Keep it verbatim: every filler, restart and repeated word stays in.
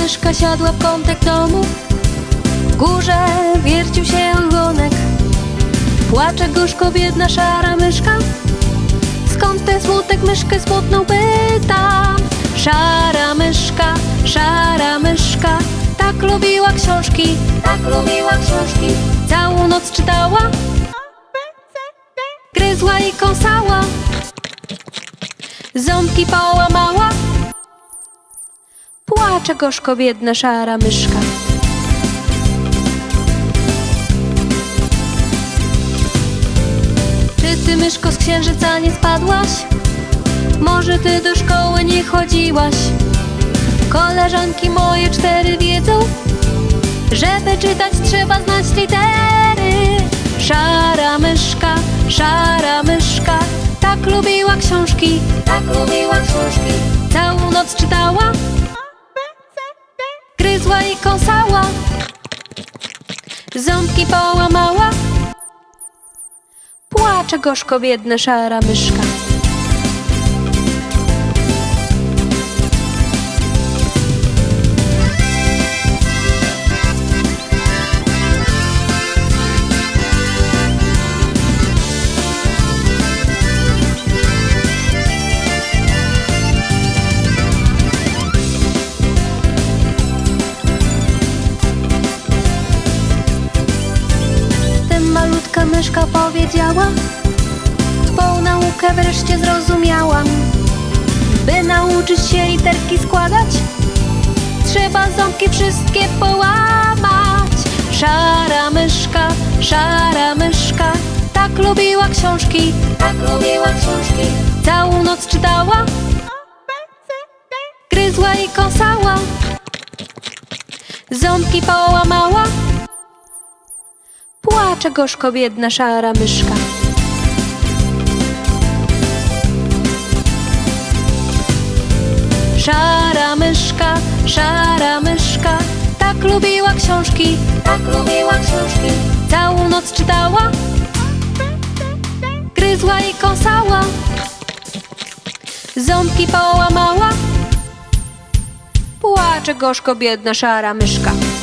myszka siadła w kątek domu. W górze wiercił się ogonek. Płacze gorzko biedna szara myszka. Skąd ten smutek myszkę smutną pytam? Szara myszka, szara myszka, tak lubiła książki, tak lubiła książki. Całą noc czytała, gryzła i kąsała, ząbki połamała. Płacze gorzko biedna szara myszka. Czy ty, myszko, z księżyca nie spadłaś? Może ty do szkoły nie chodziłaś? Koleżanki moje cztery wiedzą, żeby czytać trzeba znać litery. Szara myszka, szara myszka, tak lubiła książki, tak lubiła książki. Całą noc czytała, gryzła i kąsała, ząbki połamała. Płacze gorzko biedna szara myszka. Malutka myszka powiedziała: twą naukę wreszcie zrozumiałam. By nauczyć się literki składać, trzeba ząbki wszystkie połamać. Szara myszka, szara myszka, tak lubiła książki, tak lubiła książki. Całą noc czytała, gryzła i kąsała, ząbki połamała. Płacze gorzko biedna szara myszka. Szara myszka, szara myszka, tak lubiła książki, tak lubiła książki. Całą noc czytała, gryzła i kąsała, ząbki połamała. Płacze gorzko biedna szara myszka.